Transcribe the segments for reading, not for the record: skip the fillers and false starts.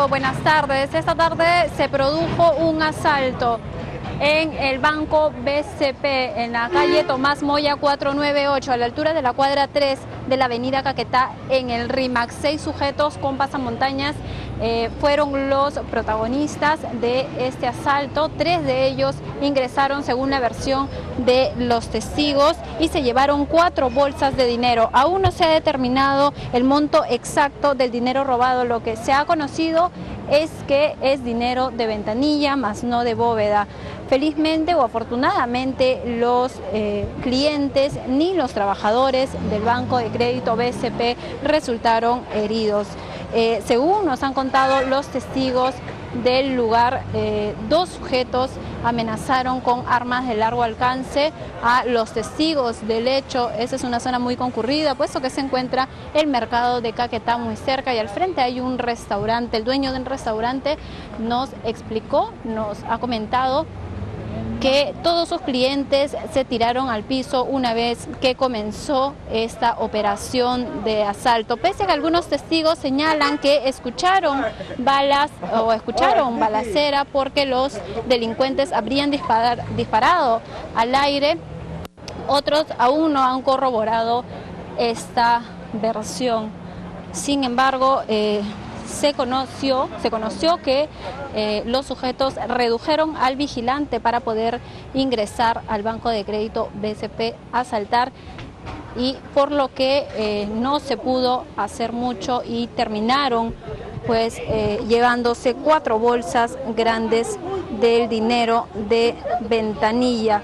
Alfredo, buenas tardes. Esta tarde se produjo un asalto en el Banco BCP, en la calle Tomás Moya 498, a la altura de la cuadra 3 de la avenida Caquetá, en el RIMAC. 6 sujetos con pasamontañas fueron los protagonistas de este asalto. 3 de ellos ingresaron, según la versión de los testigos, y se llevaron 4 bolsas de dinero. Aún no se ha determinado el monto exacto del dinero robado. Lo que se ha conocido es que es dinero de ventanilla, más no de bóveda. Felizmente o afortunadamente los clientes ni los trabajadores del Banco de Crédito BCP resultaron heridos. Según nos han contado los testigos del lugar, 2 sujetos amenazaron con armas de largo alcance a los testigos del hecho. Esa es una zona muy concurrida, puesto que se encuentra el mercado de Caquetá muy cerca, y al frente hay un restaurante. El dueño del restaurante nos explicó, nos ha comentado que todos sus clientes se tiraron al piso una vez que comenzó esta operación de asalto, pese a que algunos testigos señalan que escucharon balas o escucharon balacera porque los delincuentes habrían disparado al aire. Otros aún no han corroborado esta versión. Sin embargo, se conoció que los sujetos redujeron al vigilante para poder ingresar al Banco de Crédito BCP a asaltar, y por lo que no se pudo hacer mucho y terminaron pues llevándose 4 bolsas grandes del dinero de ventanilla.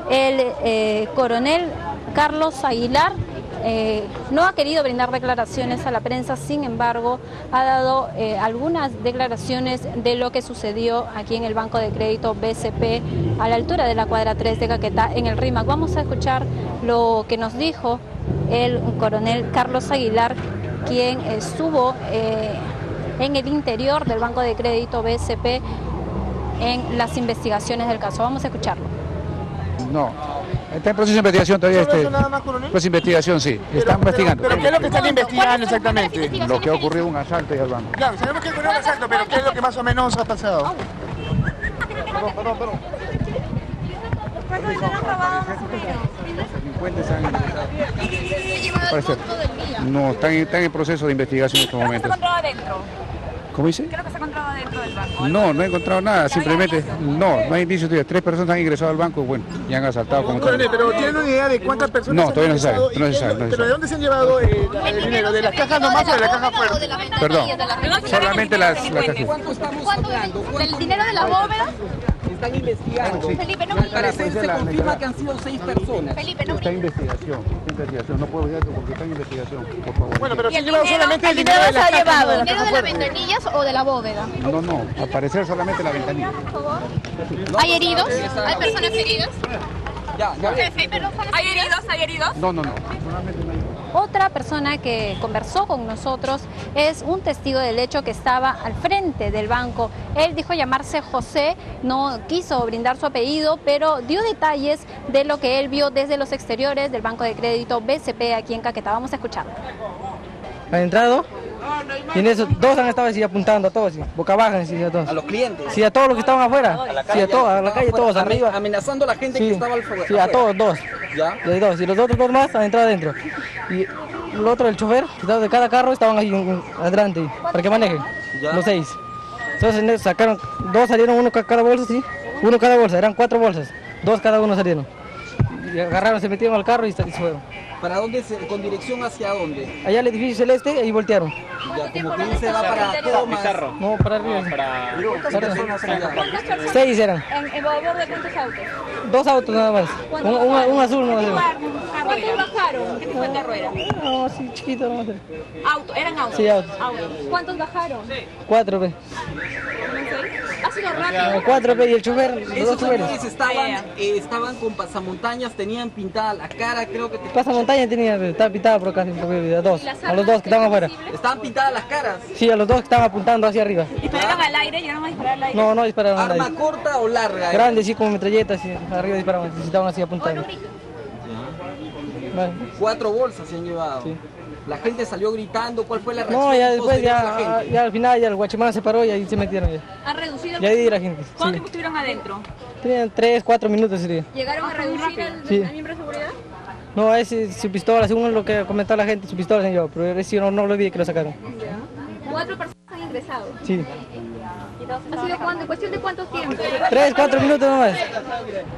El coronel Carlos Aguilar no ha querido brindar declaraciones a la prensa. Sin embargo, ha dado algunas declaraciones de lo que sucedió aquí en el Banco de Crédito BCP, a la altura de la cuadra 3 de Caquetá, en el RIMAC. Vamos a escuchar lo que nos dijo el coronel Carlos Aguilar, quien estuvo en el interior del Banco de Crédito BCP en las investigaciones del caso. Vamos a escucharlo. No, está en proceso de investigación todavía. ¿Eso nada más, coronel? Pues investigación, sí, están investigando. ¿Pero qué es lo que están investigando exactamente? Lo que ha ocurrido, un asalto y al banco. Claro, sabemos que ocurrió un asalto, pero ¿qué es lo que más o menos ha pasado? Perdón. ¿Cuánto dinero han robado más o menos? Los delincuentes han ingresado. ¿Se llevado el monto del día? No, están en proceso de investigación en estos ¿Qué se momentos. encontraba adentro? ¿Cómo dice? ¿Qué es lo que se encontraba dentro del banco? No he encontrado nada, simplemente, no hay indicios todavía. 3 personas han ingresado al banco, bueno, y han asaltado como tal. Coronel, pero ¿tienen una idea de cuántas personas No, todavía no se sabe, ingresado? no se sabe. ¿Pero de dónde se han llevado el dinero? ¿De las cajas nomás o de la caja fuerte? Perdón, solamente las cajas. ¿Cuánto estamos hablando? ¿Del dinero de la bóveda? Están investigando. Felipe, no Al me parecer se confirma que han sido 6 personas. Felipe, no Está en investigación, no puedo decir eso porque está en investigación, por favor. Bueno, pero ¿Y se el han llevado dinero? solamente ¿El el dinero dinero de se las ha cajas, llevado? no de ¿El la dinero caja de las fuerte? ventanillas o de la bóveda? No, al parecer solamente la ventanilla. ¿Hay heridos? ¿Hay personas heridas? Ya. ¿Hay heridos? ¿Hay heridos? No, solamente no hay. Otra persona que conversó con nosotros es un testigo del hecho que estaba al frente del banco. Él dijo llamarse José, no quiso brindar su apellido, pero dio detalles de lo que él vio desde los exteriores del Banco de Crédito BCP aquí en Caquetá. Vamos a escuchar. Han entrado y en eso 2 han estado así apuntando a todos, así, boca abajo, así, a todos. A los clientes. Sí, a todos los que estaban afuera. Sí, a todos, a la calle, todos arriba. Amenazando a la gente Sí, que estaba al fuego. sí, a todos, 2. Ya. Y hay 2. Y los otros 2 más han entrado adentro. Y el otro, el chofer, de cada carro estaban ahí adelante para que manejen. Ya. Los 6. Entonces en eso sacaron, 2 salieron, uno cada bolsa, sí. Uno cada bolsa, eran 4 bolsas. 2 cada uno salieron. Y agarraron, se metieron al carro y se fueron. ¿Para dónde? ¿Con dirección hacia dónde? Allá al edificio celeste, ahí voltearon. Ya, como que se va para Comas. No, para arriba. ¿Cuántas personas allá? 6 eran. ¿En valor de cuántos autos? 2 autos nada más. Un azul no más. ¿Cuántos bajaron? ¿Qué tipo de carro era? No, sí, chiquito no más. ¿Eran autos? Sí, autos. ¿Cuántos bajaron? 4 pe. Ha sido rápido. 4 pe y el chofer, los 2 Esos choferes. señores estaban con pasamontañas, tenían pintada la cara, creo que Pasamontaña tenía, estaba pintada por acá, a 2. A los 2 que estaban afuera. estaban pintadas las caras. Sí, a los 2 que estaban apuntando hacia arriba. ¿Dispararon al aire? ¿Llegaron a disparar al aire? No dispararon a ¿Arma nadie. corta o larga? Grande, sí, como metralletas, sí, arriba disparaban, estaban así apuntando. Vale. 4 bolsas se han llevado. Sí. La gente salió gritando, ¿cuál fue la reacción? No, ya después, posterior de la gente? ya al final, ya el guachimán se paró y ahí se metieron ya. ¿Han reducido el Y ahí la gente. ¿Cuánto Sí. tiempo estuvieron adentro? Tenían 3, 4 minutos sería. ¿Llegaron a reducir el Sí. miembro de seguridad? No, ese su pistola, según lo que comentó la gente, su pistola se llevó, pero ese no lo vi que lo sacaron. 4 personas han ingresado. Sí. ¿Ha sido cuánto? ¿En cuestión de cuánto tiempo? 3, 4 minutos nomás.